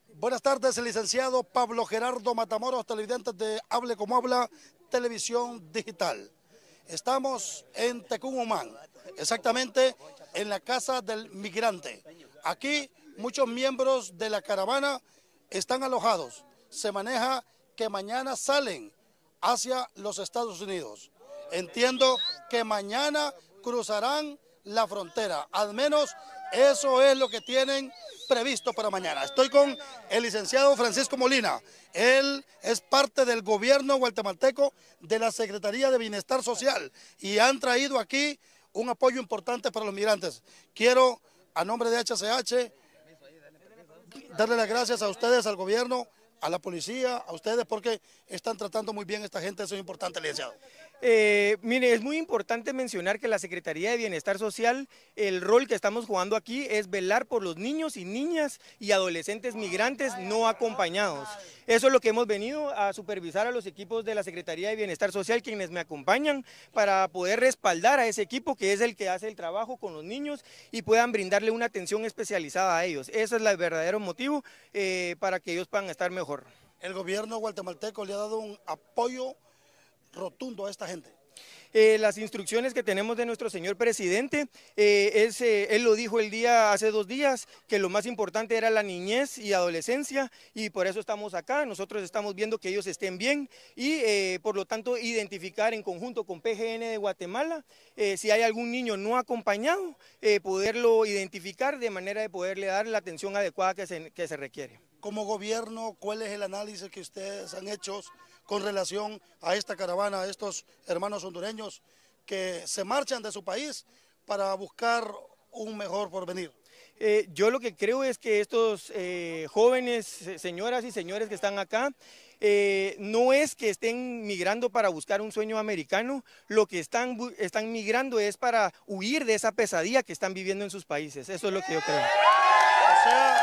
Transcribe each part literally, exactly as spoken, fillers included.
Buenas tardes, el licenciado Pablo Gerardo Matamoros, televidentes de Hable como Habla, televisión digital. Estamos en Tecumumán, exactamente en la Casa del Migrante. Aquí muchos miembros de la caravana están alojados. Se maneja que mañana salen hacia los Estados Unidos. Entiendo que mañana cruzarán la frontera, al menos eso es lo que tienen previsto para mañana. Estoy con el licenciado Francisco Molina. Él es parte del gobierno guatemalteco de la Secretaría de Bienestar Social y han traído aquí un apoyo importante para los migrantes. Quiero, a nombre de H C H, darle las gracias a ustedes, al gobierno, a la policía, a ustedes, porque están tratando muy bien a esta gente. Eso es importante, licenciado. Eh, mire, es muy importante mencionar que la Secretaría de Bienestar Social, el rol que estamos jugando aquí es velar por los niños y niñas y adolescentes migrantes no acompañados. Eso es lo que hemos venido a supervisar a los equipos de la Secretaría de Bienestar Social, quienes me acompañan, para poder respaldar a ese equipo que es el que hace el trabajo con los niños y puedan brindarle una atención especializada a ellos. Ese es el verdadero motivo eh, para que ellos puedan estar mejor. El gobierno guatemalteco le ha dado un apoyo rotundo a esta gente. Eh, las instrucciones que tenemos de nuestro señor presidente, eh, es, eh, él lo dijo el día, hace dos días, que lo más importante era la niñez y adolescencia y por eso estamos acá. Nosotros estamos viendo que ellos estén bien y eh, por lo tanto identificar en conjunto con P G N de Guatemala eh, si hay algún niño no acompañado, eh, poderlo identificar de manera de poderle dar la atención adecuada que se, que se requiere. Como gobierno, ¿cuál es el análisis que ustedes han hecho con relación a esta caravana, a estos hermanos hondureños que se marchan de su país para buscar un mejor porvenir? Eh, yo lo que creo es que estos eh, jóvenes, señoras y señores que están acá, eh, no es que estén migrando para buscar un sueño americano, lo que están, están migrando es para huir de esa pesadilla que están viviendo en sus países. Eso es lo que yo creo. O sea,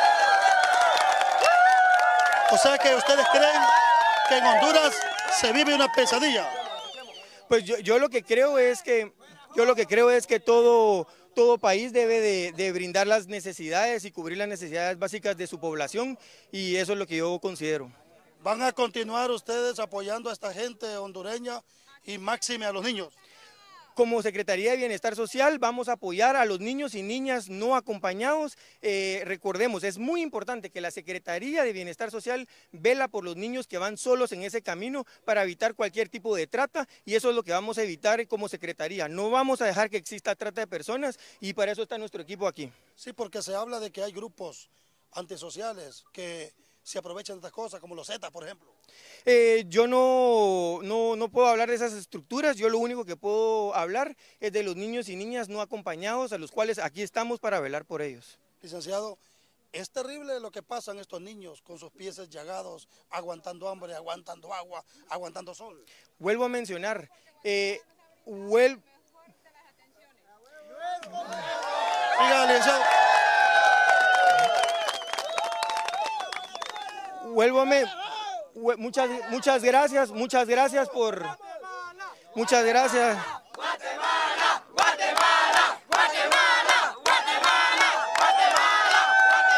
o sea que ustedes creen que en Honduras se vive una pesadilla. Pues yo, yo lo que creo es que yo lo que creo es que todo todo país debe de, de brindar las necesidades y cubrir las necesidades básicas de su población y eso es lo que yo considero. ¿Van a continuar ustedes apoyando a esta gente hondureña y máxime a los niños? Como Secretaría de Bienestar Social vamos a apoyar a los niños y niñas no acompañados. Eh, recordemos, es muy importante que la Secretaría de Bienestar Social vela por los niños que van solos en ese camino para evitar cualquier tipo de trata y eso es lo que vamos a evitar como Secretaría. No vamos a dejar que exista trata de personas y para eso está nuestro equipo aquí. Sí, porque se habla de que hay grupos antisociales que se aprovechan de estas cosas, como los Zetas, por ejemplo. Eh, yo no, no, no puedo hablar de esas estructuras, yo lo único que puedo hablar es de los niños y niñas no acompañados, a los cuales aquí estamos para velar por ellos. Licenciado, es terrible lo que pasan estos niños con sus pies llagados, aguantando hambre, aguantando agua, aguantando sol. Vuelvo a mencionar, eh, vuel... Diga, licenciado. Vuelvo a me... Muchas, muchas gracias, muchas gracias por... Muchas gracias. Guatemala, Guatemala, Guatemala, Guatemala, Guatemala,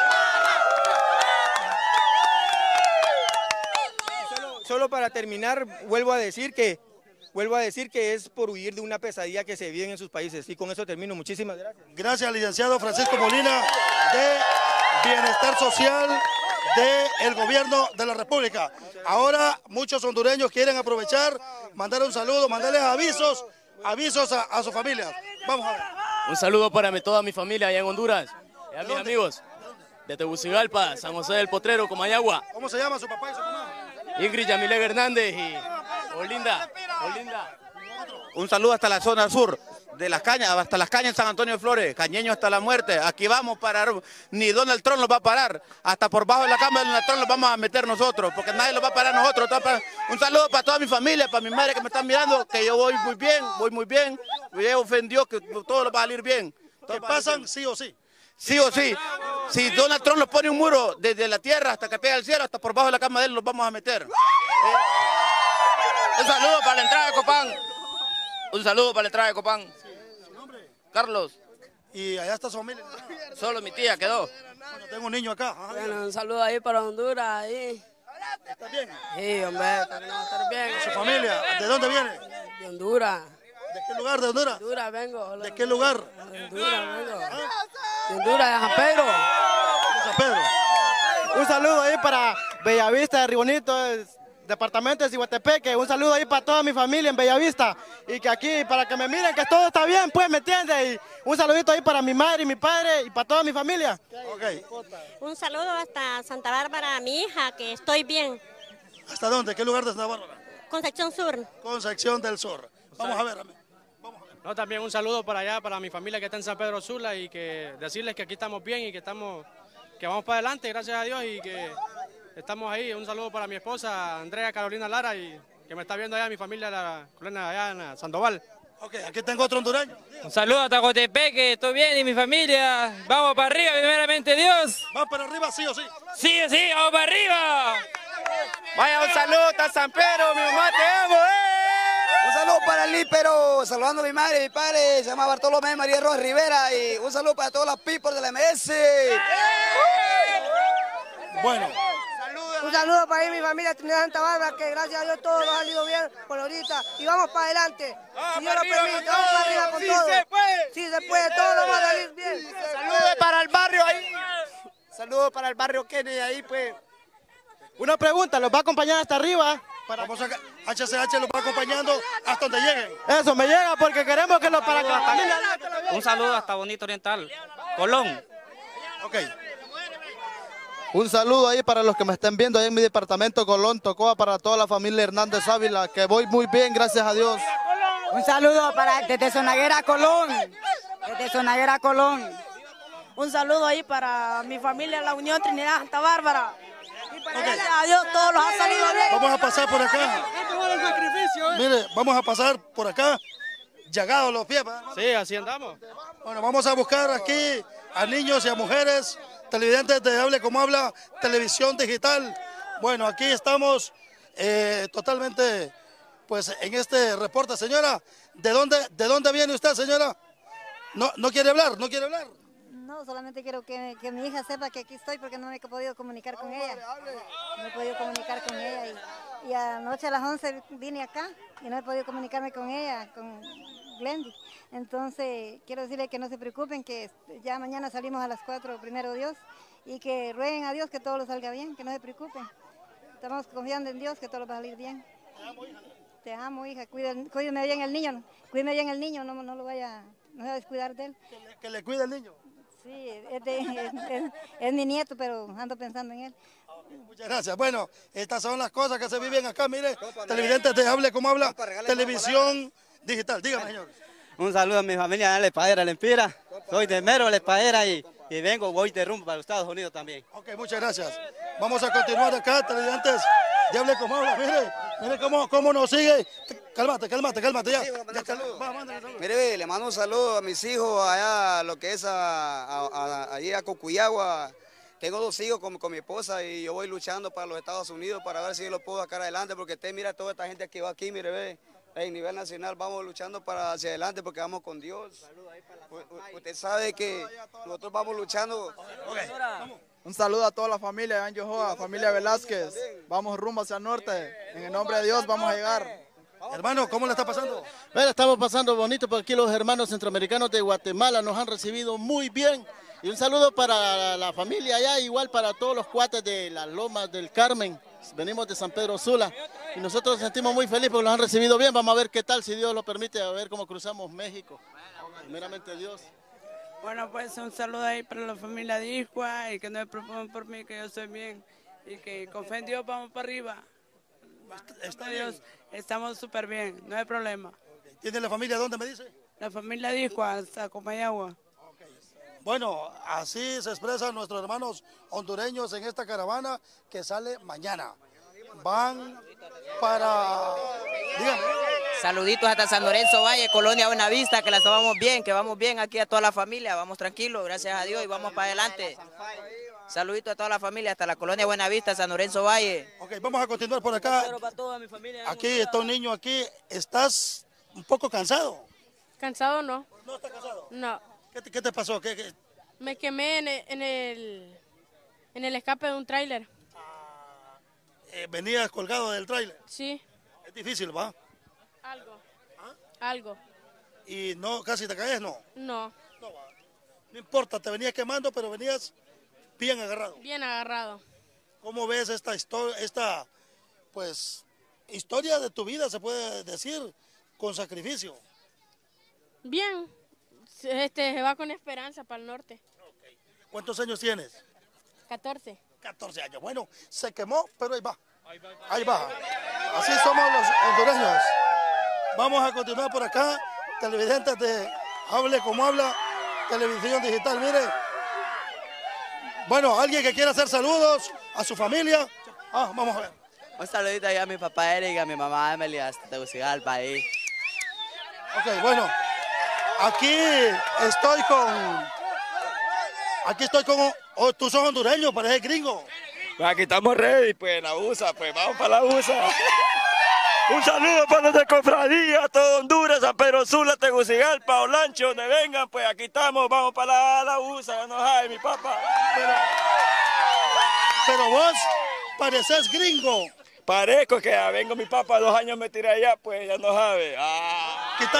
Guatemala. Solo, solo para terminar, vuelvo a decir que vuelvo a decir que es por huir de una pesadilla que se vive en sus países. Y con eso termino. Muchísimas gracias. Gracias, licenciado Francisco Molina, de Bienestar Social del Gobierno de la República. Ahora muchos hondureños quieren aprovechar, mandar un saludo, mandarles avisos, avisos a, a sus familias. Vamos a ver. Un saludo para mi, toda mi familia allá en Honduras, y a mis amigos de Tegucigalpa, San José del Potrero, Comayagua. ¿Cómo se llama su papá y su mamá? Ingrid Yamile Hernández y Olinda, Olinda. Un saludo hasta la zona sur de Las Cañas, hasta Las Cañas en San Antonio de Flores, cañeño hasta la muerte. Aquí vamos para, ni Donald Trump nos va a parar, hasta por bajo de la cama de Donald Trump nos vamos a meter nosotros, porque nadie nos va a parar a nosotros. Un saludo para toda mi familia, para mi madre que me están mirando, que yo voy muy bien, voy muy bien, yo ofendió que todo va a salir bien. ¿Qué pasan sí o sí? Sí o sí, si Donald Trump nos pone un muro desde la tierra hasta que pega al cielo, hasta por bajo de la cama de él nos vamos a meter. Eh, Un saludo para la entrada de Copán. Un saludo para la entrada de Copán. Carlos. ¿Y allá está su familia? Solo mi tía quedó. Bueno, tengo un niño acá. Ajá, Bueno, un saludo ahí para Honduras, ahí. ¿Está bien? Sí, hombre, tenemos que estar bien. ¿Su familia? ¿De dónde viene? De Honduras. ¿De qué lugar de Honduras? Honduras vengo. ¿De qué lugar? De Honduras vengo. De Honduras, de San Pedro. De San Pedro. Un saludo ahí para Bellavista de Ribonito, el departamento de Ciguatepeque. Un saludo ahí para toda mi familia en Bellavista. Y que aquí, para que me miren que todo está bien, pues, ¿me entiendes? Y un saludito ahí para mi madre y mi padre y para toda mi familia. Okay. Un saludo hasta Santa Bárbara a mi hija, que estoy bien. ¿Hasta dónde? ¿Qué lugar de Santa Bárbara? Concepción Sur. Concepción del Sur. Vamos a ver, amén. No, también un saludo para allá, para mi familia que está en San Pedro Sula y que decirles que aquí estamos bien y que estamos, que vamos para adelante, gracias a Dios, y que estamos ahí. Un saludo para mi esposa Andrea Carolina Lara y que me está viendo allá mi familia, la colonia allá en Sandoval. Ok, aquí tengo otro hondureño. Un saludo a Tacotepeque, estoy bien y mi familia. Vamos para arriba, primeramente Dios. ¿Vamos para arriba sí o sí? Sí, sí, vamos para arriba. Vaya, un saludo hasta San Pedro, mi mamá, te amo, eh. Un saludo para el lípero, saludando a mi madre y mi padre, se llama Bartolomé María Rojas Rivera, y un saludo para todos los people de la M S. Bueno. Un saludo para mi familia Trinidad Santa Bárbara, que gracias a Dios todo nos ha salido bien por ahorita. Y vamos para adelante. Si Dios lo permite, vamos para arriba con todo. Sí se puede. Sí se puede, todo nos va a salir bien. Saludos para el barrio ahí. Saludos para el barrio Kennedy ahí, pues. Una pregunta, ¿los va a acompañar hasta arriba? Para... Vamos a... H C H los va acompañando hasta donde lleguen. Eso, me llega porque queremos que los para que la familia... Un saludo hasta Bonito Oriental, Colón. Ok. Un saludo ahí para los que me estén viendo ahí en mi departamento Colón, Tocoa, para toda la familia Hernández Ávila, que voy muy bien, gracias a Dios. Un saludo para desde Zonaguera Colón, desde Zonaguera Colón. Un saludo ahí para mi familia La Unión Trinidad Santa Bárbara. Y para Okay. gracias a Dios todo nos ha salido bien. Vamos a pasar por acá. Mire, vamos a pasar por acá. Llagados los pies. ¿verdad? Sí, así andamos. Bueno, vamos a buscar aquí a niños y a mujeres televidentes de Hable Como Habla, televisión digital. Bueno, aquí estamos eh, totalmente pues en este reporte. Señora, ¿de dónde, ¿de dónde viene usted, señora? No, no quiere hablar, no quiere hablar. No, solamente quiero que, que mi hija sepa que aquí estoy porque no me he podido comunicar con ella. No he podido comunicar con ella y, y anoche a las once vine acá y no he podido comunicarme con ella, con Glendy. Entonces quiero decirle que no se preocupen, que ya mañana salimos a las cuatro, primero Dios, y que rueguen a Dios que todo lo salga bien, que no se preocupen. Estamos confiando en Dios que todo lo va a salir bien. Te amo, hija, cuídame, cuídeme bien el niño, cuídeme bien el niño, no, no lo vaya, no vaya a descuidar de él. Que le, que le cuide el niño. Sí, es, de, es, es, es mi nieto, pero ando pensando en él. Muchas gracias. Bueno, estas son las cosas que se viven acá, mire, televidentes de Hable Como Habla, televisión digital. Dígame, señor. Un saludo a mi familia de La Espadera, La Empira. Soy de Mero, La Espadera, y, y vengo, voy de rumbo para los Estados Unidos también. Ok, muchas gracias. Vamos a continuar acá, televidentes de Hable Como Habla. Mire, mire cómo, cómo nos sigue. Cálmate, cálmate, cálmate ya. ya cal... Va, mándale, mándale. Mire, le mando un saludo a mis hijos allá, lo que es a, a, a, allí a Cocuyagua. Tengo dos hijos con, con mi esposa y yo voy luchando para los Estados Unidos para ver si yo lo puedo sacar adelante, porque usted mira toda esta gente que va aquí, mire, ve, a nivel nacional vamos luchando para hacia adelante porque vamos con Dios. U, usted sabe que nosotros vamos luchando. Okay. Un saludo a toda la familia de Anjo Joa, familia Velázquez. Vamos rumbo hacia el norte. En el nombre de Dios vamos a llegar. Hermano, ¿cómo le está pasando? Bueno, estamos pasando bonito, porque aquí los hermanos centroamericanos de Guatemala nos han recibido muy bien. Y un saludo para la familia allá, igual para todos los cuates de las Lomas del Carmen. Venimos de San Pedro Sula y nosotros nos sentimos muy felices porque nos han recibido bien. Vamos a ver qué tal, si Dios lo permite, a ver cómo cruzamos México. Primeramente Dios. Bueno, pues un saludo ahí para la familia de Iscua y que no me preocupen por mí, que yo estoy bien y que con fe en Dios vamos para arriba. Está Dios, estamos súper bien, no hay problema. ¿Tiene la familia dónde me dice? La familia de Iscua, hasta Comayagua. Bueno, así se expresan nuestros hermanos hondureños en esta caravana que sale mañana. Van para... Díganme. Saluditos hasta San Lorenzo Valle, Colonia Buenavista, que la tomamos bien, que vamos bien aquí a toda la familia, vamos tranquilos, gracias a Dios y vamos para adelante. Saluditos a toda la familia, hasta la Colonia Buenavista, San Lorenzo Valle. Ok, vamos a continuar por acá. Aquí está un niño aquí, ¿estás un poco cansado? ¿Cansado no? ¿No está cansado? No. ¿Qué te, qué te pasó? ¿Qué, qué? Me quemé en el, en el, en el escape de un tráiler. Eh, ¿Venías colgado del tráiler? Sí. Es difícil, ¿va? Algo. ¿Ah? Algo. ¿Y no, casi te caes, no? No. No, va. No importa, te venías quemando, pero venías bien agarrado. Bien agarrado. ¿Cómo ves esta historia, esta, pues, historia de tu vida, se puede decir, con sacrificio? Bien. Este, se va con esperanza para el norte. Okay. ¿Cuántos años tienes? catorce. catorce años. Bueno, se quemó, pero ahí va. Ahí va. Así somos los hondureños. Vamos a continuar por acá. Televidentes de Hable Como Habla, televisión digital. Mire. Bueno, alguien que quiera hacer saludos a su familia. Ah, vamos a ver. Un saludito ahí a mi papá Eric, a mi mamá Emily, hasta Tegucigalpa ahí. Ok, bueno. Aquí estoy con... Aquí estoy con... Oh, tú sos hondureño, pareces gringo. Pues aquí estamos ready, pues, en la U S A, pues, vamos para la U S A. Un saludo para los de Cofradía, todo Honduras, San Pedro Sula, Tegucigalpa, Olancho, donde vengan, pues aquí estamos, vamos para la, la U S A, ya no hay, mi papá. Pero, pero vos pareces gringo. Parezco que ya vengo mi papá, dos años me tiré allá, pues ya no sabe. Ah. ¿Qué tal?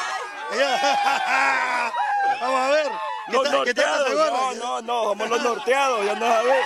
Vamos a ver. Los tal, norteados, no, no, no, somos los norteados, ya no sabes.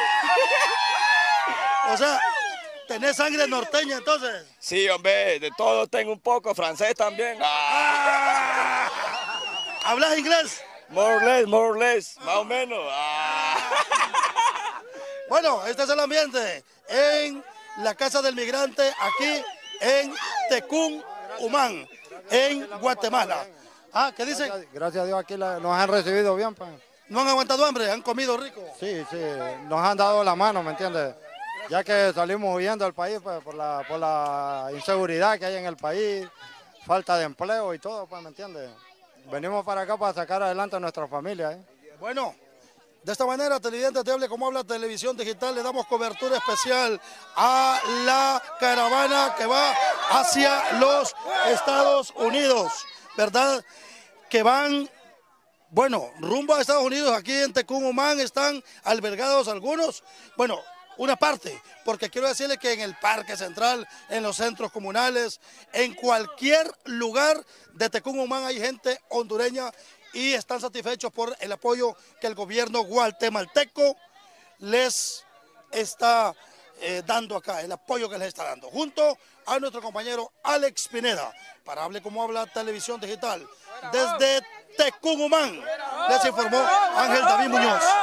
O sea, ¿tenés sangre norteña entonces? Sí, hombre, de todo tengo un poco, francés también. Ah. ¿Hablas inglés? More or less, more or less, más o menos. Ah. Bueno, este es el ambiente en la Casa del Migrante, aquí en Tecún Umán, en Guatemala. Ah, ¿qué dicen? Gracias, gracias a Dios aquí la, nos han recibido bien, pues. ¿No han aguantado hambre? ¿Han comido rico? Sí, sí, nos han dado la mano, ¿me entiendes? Ya que salimos huyendo del país, pues, por la, por la inseguridad que hay en el país, falta de empleo y todo, pues, ¿me entiendes? Venimos para acá para sacar adelante a nuestra familia, ¿eh? Bueno, de esta manera, televidentes de Hable Como Habla Televisión Digital, le damos cobertura especial a la caravana que va hacia los Estados Unidos, ¿verdad? Que van, bueno, rumbo a Estados Unidos. Aquí en Tecún Umán están albergados algunos, bueno, una parte, porque quiero decirles que en el Parque Central, en los centros comunales, en cualquier lugar de Tecún Umán hay gente hondureña y están satisfechos por el apoyo que el gobierno guatemalteco les está eh, dando acá, el apoyo que les está dando, junto a nuestro compañero Alex Pineda, para Hable Como Habla Televisión Digital. Desde Tecún Umán les informó Ángel David Muñoz.